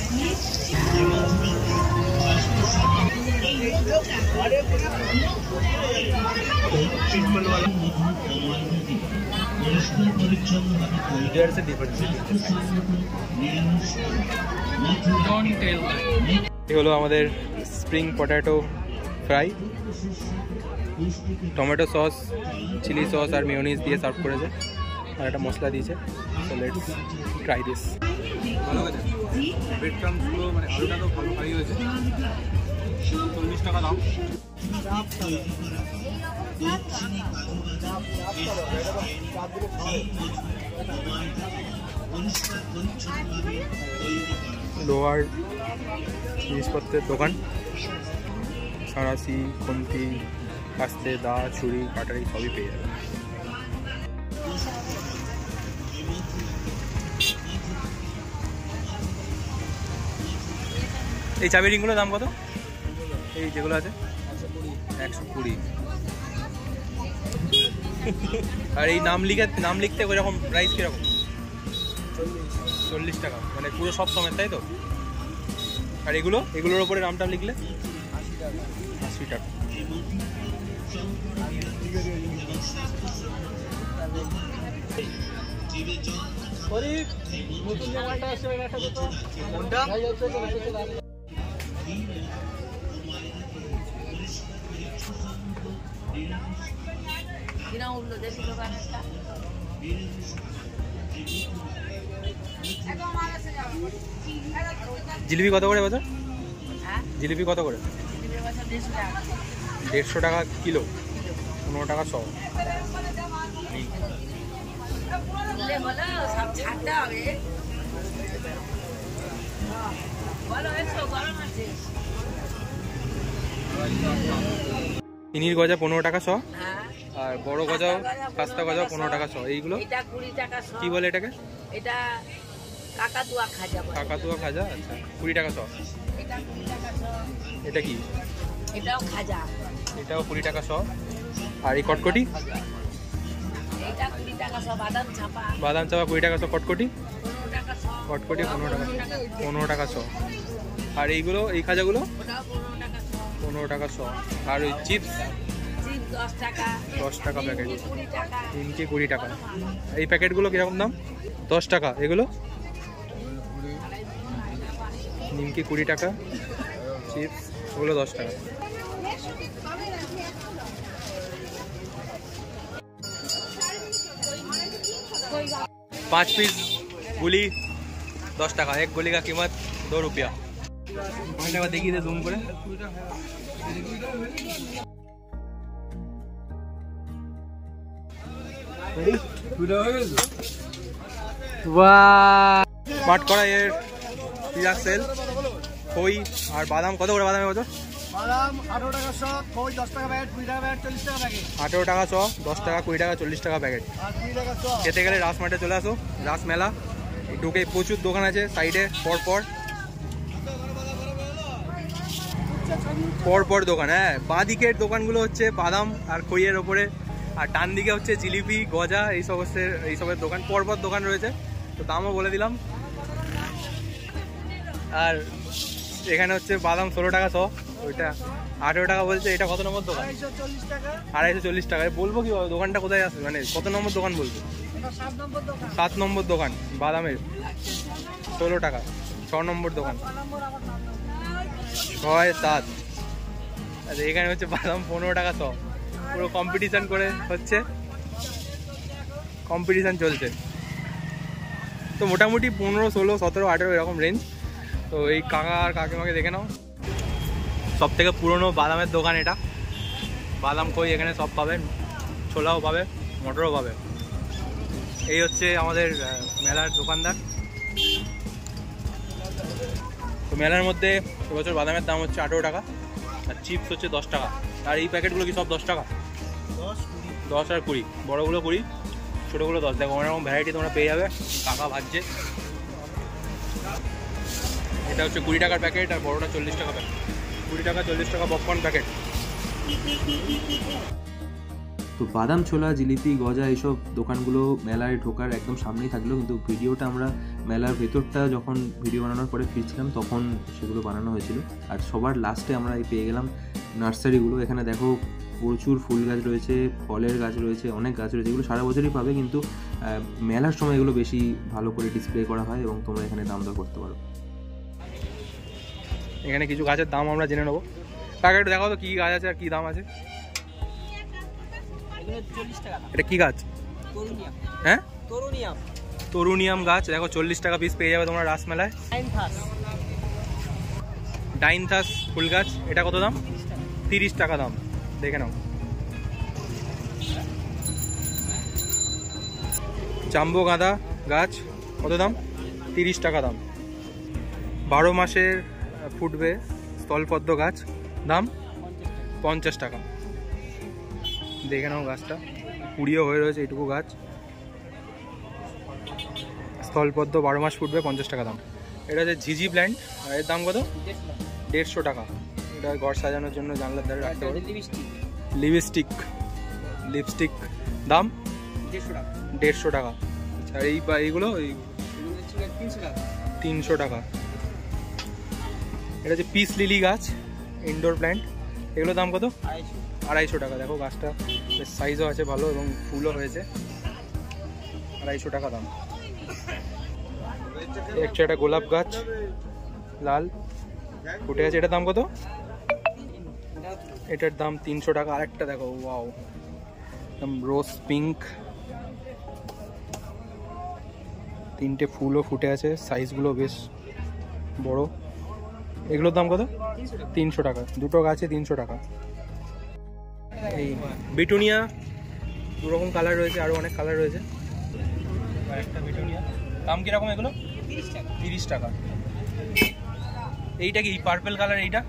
হলো আমাদের spring potato fry. Tomato sauce, chilli sauce আর মেয়োনিজ দিয়ে সার্ভ করেছে, আর একটা মশলা দিয়েছে। So let's try this. ভালো হয়েছে, ব্রেড ক্রাম্বসগুলো মানে আলুটা তো ভালো ফ্রাই হয়েছে। 40 টাকা দাম। লোহার জিনিসপত্রের দোকান, সাঁড়াশি, খুন্তি, কাস্তে, দা, ছুরি, কাটারি সবই পেয়ে যাবে। এই চাবি রিংগুলোর দাম কত? এই যেগুলো আছে 120। আর এই নাম লিখতে ওইরকম প্রাইস কীরকম? 40 টাকা, মানে পুরো সব সময়, তাই তো? আর এগুলোর ওপরে নামটা লিখলে 80 টাকা। জিলিপি কত করে বাজার? জিলিপি কত করে? 150 টাকা কিলো, 15 টাকা 100। চিনির গজা 15 টাকা 100, আর বড় গজাও, পাস্তা গজাও 15 টাকা 100। এইগুলো কি বলে এটাকে? এটা কাকাতুয়া খাজা। কাকাতুয়া খাজা, আচ্ছা 20 টাকা 100। এটা কি? এটাও খাজা, এটাও 20 টাকা 100। আর এই কটকটি? এটা 20 টাকা 100। বাদাম চাপা 20 টাকা 100। কটকটি? 15 টাকা 100। কটকটি 15 টাকা 100। আর এইগুলো, এই খাজাগুলো? ওটাও 15 টাকা 100। 15 টাকা 100। আর ওই চিপস? 10 টাকা। 10 টাকা প্যাকেট। 20 টাকা। 20 টাকা। এই প্যাকেটগুলো কিরকম দাম? 10 টাকা। এগুলো? নিমকি 20 টাকা, চিপস ওগুলো 10 টাকা। पाँच पीस गुली 10 টাকা। एक गोली का कीमत 2 रुपया। देखिए दे जूम करे। স্মার্ট করা এর পিজা সেল। খই আর বাদাম কত করে? বাদামের বছর বাদাম 18 টাকা 100, খই 10 টাকা প্যাকেট, 20 টাকা প্যাকেট, 40 টাকা প্যাকেট। 18 টাকা 100, 10 টাকা, 20 টাকা, 40 টাকা প্যাকেট। আর 20 টাকা 100। খেতে গেলে রাস মাঠে চলে আসো, রাস মেলা ঢুকে প্রচুর দোকান আছে সাইডে পর পর। পর দোকান, হ্যাঁ। বাঁ দিকের দোকানগুলো হচ্ছে বাদাম আর খইয়ের ওপরে, আর ডান দিকে হচ্ছে জিলিপি, গজা, এইসবের দোকান। পর দোকান রয়েছে, তো দামও বলে দিলাম। আর এখানে হচ্ছে বাদাম 16 টাকা 100, ওইটা 18 টাকা বলছে। এটা কত নম্বর দোকান? 240 টাকা। বলবো কি দোকানটা কোথায় আছে, মানে কত নম্বর দোকান বলবো? 7 নম্বর দোকান বাদামের, 16 টাকা। 6 নম্বর দোকান 6, 7। আচ্ছা, এখানে হচ্ছে বাদাম 15 টাকা 100। পুরো কম্পিটিশন করে হচ্ছে, কম্পিটিশন চলছে। তো মোটামুটি 15, 16, 17, 18 এরকম রেঞ্জ। তো এই কাকা আর কাকিমাকে দেখে নাও। সব থেকে পুরনো বাদামের দোকান এটা। বাদাম খই এখানে সব পাবে, ছোলাও পাবে, মটরও পাবে। এই হচ্ছে আমাদের মেলার দোকানদার। তো মেলার মধ্যে এবছর বাদামের দাম হচ্ছে 18 টাকা, আর চিপস হচ্ছে 10 টাকা। আর এই প্যাকেটগুলো কি সব 10 টাকা? 10 আর 20, বড়োগুলো 20, ছোটোগুলো 10। দেখো অনেক রকম ভ্যারাইটি তোমরা পেয়ে যাবে। কাকা ভাজছে। এটা হচ্ছে 20 টাকার প্যাকেট, আর বড়োটা 40 টাকা প্যাকেট। 20 টাকা 40 টাকা পপকর্ন প্যাকেট। তো বাদাম, ছোলা, জিলিপি, গজা এইসব দোকানগুলো মেলায় ঢোকার একদম সামনেই থাকলো, কিন্তু ভিডিওটা আমরা মেলার ভেতরটা যখন ভিডিও বানানোর পরে ফিরছিলাম তখন সেগুলো বানানো হয়েছিল। আর সবার লাস্টে আমরা পেয়ে গেলাম নার্সারিগুলো। এখানে দেখো প্রচুর ফুল গাছ রয়েছে, ফলের গাছ রয়েছে, অনেক গাছ রয়েছে। এগুলো সারা বছরই পাবে, কিন্তু মেলার সময় এগুলো বেশি ভালো করে ডিসপ্লে করা হয় এবং তোমরা এখানে দাম দর করতে পারো। এখানে কিছু গাছের দাম আমরা জেনে নেবো। কাকা একটু দেখাও তো কী গাছ আছে আর কী দাম আছে। এটা কি গাছ? হ্যাঁ, তরুনিয়াম গাছ। দেখো 40 টাকা পিস পেয়ে যাবে তোমরা রাসমেলায়। ডাইনথাস ফুল গাছ, এটা কত দাম? 30 টাকা দাম। দেখে নাও। জাম্বো গাঁদা গাছ কত দাম? 30 টাকা দাম। 12 মাসের ফুটবে স্থলপদ্ম গাছ, দাম 50 টাকা। দেখে নাও গাছটা, কুড়িও হয়ে রয়েছে এইটুকু গাছ। স্থলপদ্ম 12 মাস ফুটবে, 50 টাকা দাম। এটা হচ্ছে ঝিঝি প্ল্যান্ট, এর দাম কত? 150 টাকা। এটা ঘর সাজানোর জন্য জানলার ধারে রাখতে পারো। লিপস্টিক দাম 150 টাকা। আর এইগুলো 300 টাকা। এটা হচ্ছে পিস লিলি গাছ, ইনডোর প্ল্যান্ট। এগুলোর দাম কত? 250 টাকা। দেখো গাছটা বেশ সাইজও আছে ভালো এবং ফুলও হয়েছে। 250 টাকা দাম। একটা একটা গোলাপ গাছ লাল ফুটে আছে, এটার দাম কত? এটার দাম 300 টাকা। আরেকটা দেখো, ওয়াও, একদম রোজ পিঙ্ক, 3টে ফুলও ফুটে আছে, সাইজগুলো বেশ বড়। এগুলোর দাম কত? 300 টাকা। দুটো গাছে 300 টাকা। এই বিটুনিয়া 2 রকম কালার রয়েছে, আরও অনেক কালার রয়েছে। আর একটা বিটুনিয়া, দাম কিরকম এগুলো? 30 টাকা। এইটা কি পার্পল কালার? এইটা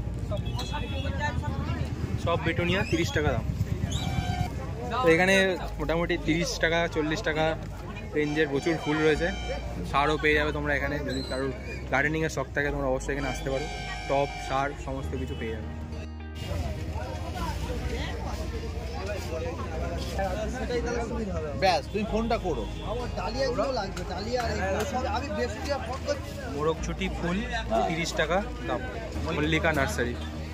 সব বিটুনিয়া 30 টাকা দাম। তো এখানে মোটামুটি 30 টাকা 40 টাকা রেঞ্জের প্রচুর ফুল রয়েছে। সারও পেয়ে যাবে তোমরা এখানে। যদি কারোর গার্ডেনিংয়ের শখ থাকে তোমরা অবশ্যই এখানে আসতে পারো। টব, সার সমস্ত কিছু পেয়ে যাবে। ব্যাস তুমি ফোনটা করো। আমার ডালিয়াগুলো লাগবে, ডালিয়া আর আমি বেশি ফোন করছি। মোরগছুটি ফুল 30 টাকা দাম, মল্লিকা নার্সারি।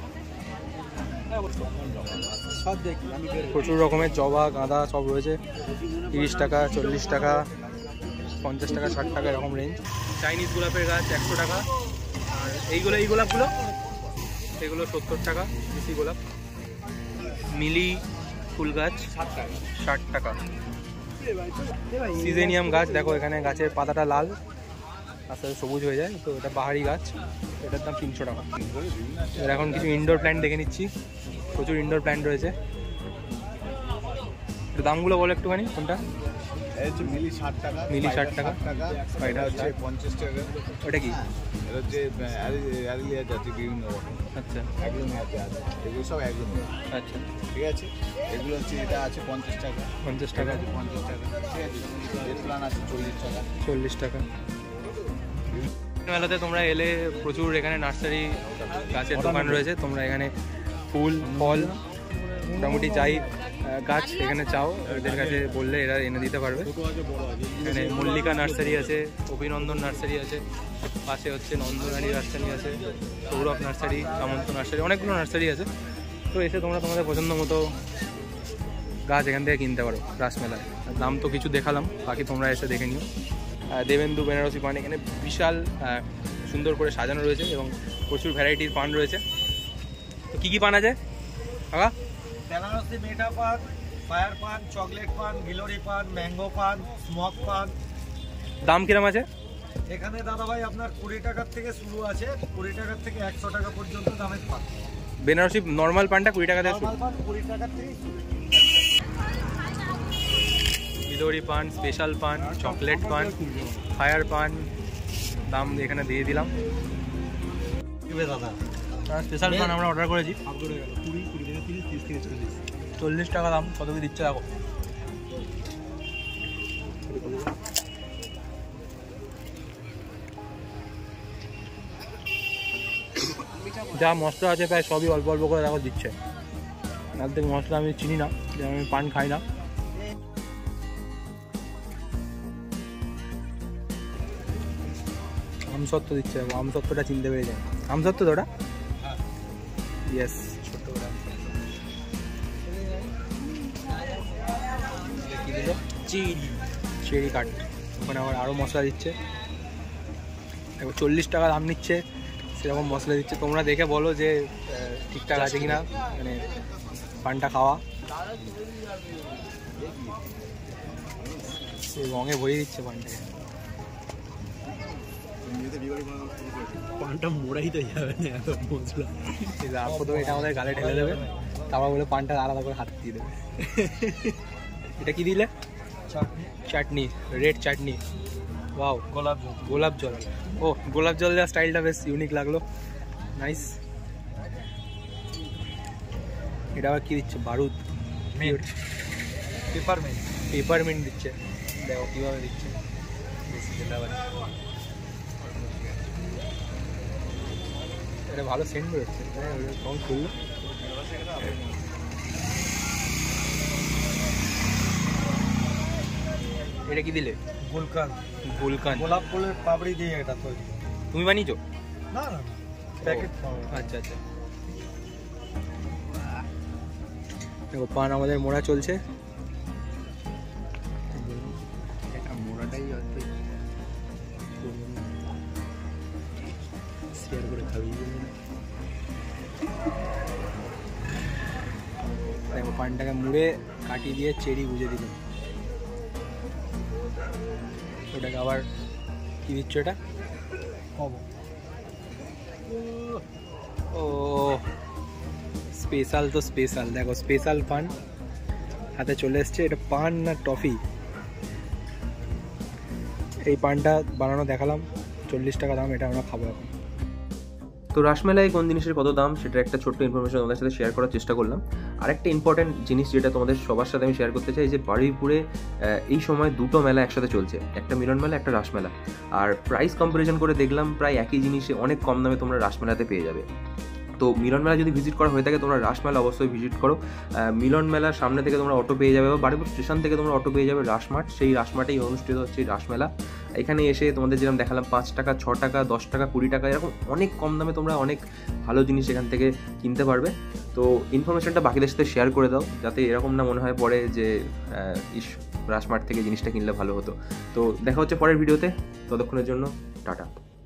প্রচুর রকমের জবা, গাঁদা সব রয়েছে। 30 টাকা, 40 টাকা, 50 টাকা, 60 টাকা এরকম রেঞ্জ। চাইনিজ গোলাপের গাছ 100 টাকা। আর এই গোলাপগুলো এগুলো 70 টাকা দেশি গোলাপ। মিলি ফুল গাছ 60 টাকা। সিজেনিয়াম গাছ দেখো, এখানে গাছের পাতাটা লাল, আস্তে আস্তে সবুজ হয়ে যায়। তো এটা বাহারি গাছ, এটার দাম 300 টাকা। এবার এখন কিছু ইনডোর প্ল্যান্ট দেখে নিচ্ছি। প্রচুর ইনডোর প্ল্যান্ট রয়েছে। একটু দামগুলো বলো একটুখানি। কোনটা? মিলি 60 টাকা। মিলি 60 টাকা। এটা হচ্ছে 50 টাকা। ওটা কি? এটা হচ্ছে অ্যারিলিয়া জাতি বিভিন্ন রকম। আচ্ছা, অ্যাগ্লোনিয়া আছে, এগুলো সব অ্যাগ্লোনিয়া। আচ্ছা, ঠিক আছে। এগুলো হচ্ছে, এটা আছে 50 টাকা। 50 টাকা। 50 টাকা। ঠিক আছে। জেট প্লান আছে 40 টাকা। 40 টাকা। মেলাতে তোমরা এলে প্রচুর এখানে নার্সারি গাছের দোকান রয়েছে, তোমরা এখানে ফুল ফল মোটামুটি যাই গাছ এখানে চাও এদের কাছে বললে এরা এনে দিতে পারবে। এখানে মল্লিকা নার্সারি আছে, অভিনন্দন নার্সারি আছে, পাশে হচ্ছে নন্দরানী নার্সারি আছে, সৌরভ নার্সারি, সামন্ত নার্সারি, অনেকগুলো নার্সারি আছে। তো এসে তোমরা তোমাদের পছন্দ মতো গাছ এখান থেকে কিনতে পারো রাসমেলায়। দাম তো কিছু দেখালাম, বাকি তোমরা এসে দেখে নিও। দেবেন্দু বেনারসি পান এখানে বিশাল সুন্দর করে সাজানো রয়েছে এবং প্রচুর ভ্যারাইটির পান রয়েছে। তো কী কী পান আছে কাকা? বেনারসি মিঠা পান, ফায়ার পান, চকলেট পান, গিলোরি পান, ম্যাঙ্গো পান, স্মোক পান। দাম কিরম আছে এখানে দাদা ভাই আপনার 20 টাকার থেকে শুরু আছে, 20 টাকার থেকে 100 টাকা পর্যন্ত দামের পান। বেনারসি নর্মাল পানটা 20 টাকা থেকে শুরু, নরমাল পান 20 টাকার থেকে শুরু। গিলোরি পান, স্পেশাল পান, চকলেট পান, ফায়ার পান দাম এখানে দিয়ে দিলাম। দাদা স্পেশাল পান আমরা অর্ডার করেছি, 40 টাকা দাম। কত কি দিচ্ছে দেখো। যা মশলা আছে প্রায় সবই অল্প অল্প করে দেখো দিচ্ছে। অর্ধেক মশলা আমি চিনি না, আমি পান খাই না। আমসত্ত্ব দিচ্ছে, আমসত্ত্বটা চিনতে পেরে যায়। আমসত্ত্ব তো ওটা, ইয়েস, ছোট্ট করে চেরি কাট। ওখানে আবার আরও মশলা দিচ্ছে, 40 টাকা দাম নিচ্ছে, সেরকম মশলা দিচ্ছে। তোমরা দেখে বলো যে ঠিকঠাক আছে কিনা মানে পানটা খাওয়া। সেই রঙে ভরিয়ে দিচ্ছে পানটাকে। পানটা মোড়াই তো যাবে না এত মশলা। প্রথমে এটা আমাদের গালে ঢেলে দেবে, তারপর বলে পানটা আলাদা করে হাত দিয়ে দেবে। এটা কি দিলে? চাটনি, রেড চাটনি। ওয়াও, গোলাপ জল। ও, গোলাপ জল দেওয়ার স্টাইলটা বেশ ইউনিক লাগলো, নাইস। এটা আবার কি দিচ্ছে? বারুদ, পেপারমিন্ট। পেপারমিন্ট দিচ্ছে। দেখো কীভাবে দিচ্ছে। এটা ভালো সেন্ট বেরোচ্ছে, কম খুললো। এটা কি দিলে? গুলকান। গুলকান, গোলাপ ফুলের পাপড়ি দিয়ে এটা তৈরি। তুমি বানিয়েছো? না না, প্যাকেট আচ্ছা আচ্ছা। দেখো পান আমাদের মোড়া চলছে। এটা মোড়াটাই শেয়ার করে খাবি। দেখো পানটাকে মুড়ে কাটিয়ে দিয়ে চেরি গুঁজে দিল। ওটাকে আবার কি দিচ্ছ? এটা ও স্পেশাল, তো স্পেশাল। দেখো স্পেশাল পান হাতে চলে এসছে। এটা পান না টফি? এই পানটা বানানো দেখালাম, 40 টাকা দাম। এটা আমরা খাবো এখন। তো রাসমেলায় কোন জিনিসের কত দাম সেটা একটা ছোট্ট ইনফরমেশন তোমাদের সাথে শেয়ার করার চেষ্টা করলাম। আরেকটা ইম্পর্টেন্ট জিনিস যেটা তোমাদের সবার সাথে আমি শেয়ার করতে চাই, যে বারুইপুরে এই সময় দুটো মেলা একসাথে চলছে, একটা মিলন মেলা, একটা রাসমেলা। আর প্রাইস কম্পারিজন করে দেখলাম প্রায় একই জিনিসে অনেক কম দামে তোমরা রাসমেলাতে পেয়ে যাবে। তো মিলন মেলা যদি ভিজিট করা হয়ে থাকে তোমরা রাসমেলা অবশ্যই ভিজিট করো। মিলন মেলার সামনে থেকে তোমরা অটো পেয়ে যাবে, বা বারুইপুর স্টেশন থেকে তোমরা অটো পেয়ে যাবে রাসমার্ট। সেই রাসমার্টেই অনুষ্ঠিত হচ্ছে এই রাসমেলা। এখানে এসে তোমাদের যেরকম দেখালাম 5 টাকা, 6 টাকা, 10 টাকা, 20 টাকা এরকম অনেক কম দামে তোমরা অনেক ভালো জিনিস এখান থেকে কিনতে পারবে। তো ইনফরমেশনটা বাকিদের সাথে শেয়ার করে দাও, যাতে এরকম না মনে হয় পরে যে রাসমার্ট থেকে জিনিসটা কিনলে ভালো হতো। তো দেখা হচ্ছে পরের ভিডিওতে, ততক্ষণের জন্য টাটা।